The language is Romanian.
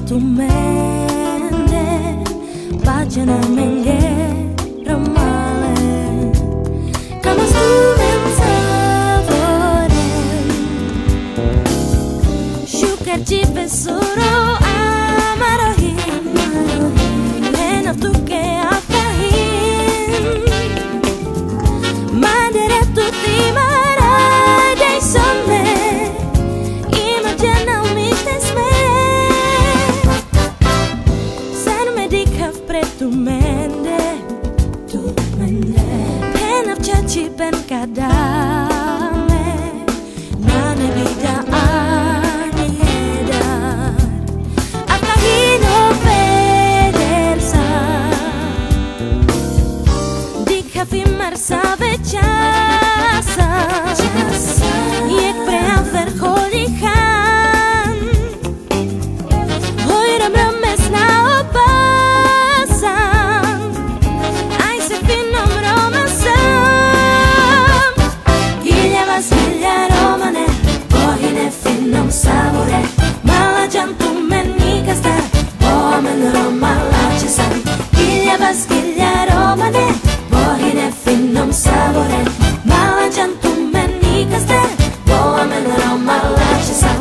tu mente, pagina mengge ramale, kama student savoren, shukar jipe suro amarohin, henaf tuke apahin, mandere tutti marai dei somme. Tu mende, penaf caci pen kadame, nane bida ani hedar, akahino pedersa, di kafi marsa vechasa, yek prean verkolikan, hoy ram rames na opa. Sabore, mala jantung menikasta, bomen romala cesan. Gilya bas gilya romane, bohine finom sabore, mala jantung menikasta, bomen romala cesan.